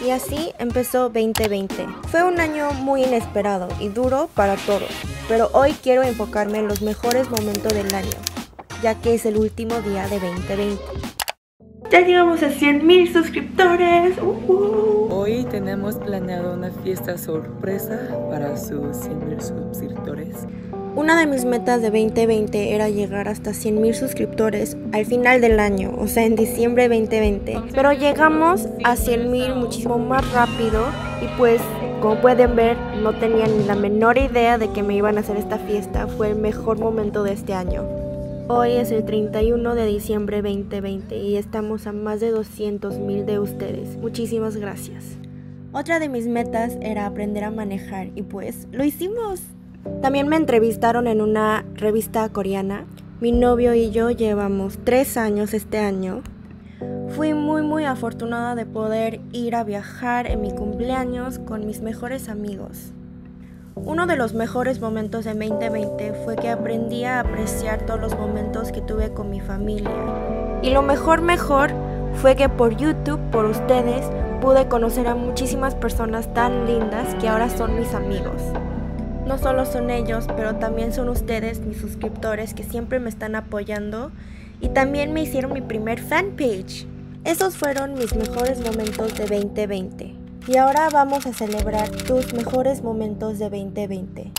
Y así empezó 2020. Fue un año muy inesperado y duro para todos, pero hoy quiero enfocarme en los mejores momentos del año, ya que es el último día de 2020. Ya llegamos a 100,000 suscriptores. Hoy tenemos planeado una fiesta sorpresa para sus 100,000 suscriptores. Una de mis metas de 2020 era llegar hasta 100,000 suscriptores al final del año, o sea, en diciembre de 2020. Pero llegamos a 100,000 muchísimo más rápido y pues, como pueden ver, no tenía ni la menor idea de que me iban a hacer esta fiesta. Fue el mejor momento de este año. Hoy es el 31 de diciembre 2020 y estamos a más de 200,000 de ustedes. Muchísimas gracias. Otra de mis metas era aprender a manejar y pues lo hicimos. También me entrevistaron en una revista coreana. Mi novio y yo llevamos 3 años este año. Fui muy afortunada de poder ir a viajar en mi cumpleaños con mis mejores amigos. Uno de los mejores momentos de 2020 fue que aprendí a apreciar todos los momentos que tuve con mi familia. Y lo mejor fue que por YouTube, por ustedes, pude conocer a muchísimas personas tan lindas que ahora son mis amigos. No solo son ellos, pero también son ustedes, mis suscriptores, que siempre me están apoyando y también me hicieron mi primer fanpage. Esos fueron mis mejores momentos de 2020. Y ahora vamos a celebrar tus mejores momentos de 2020.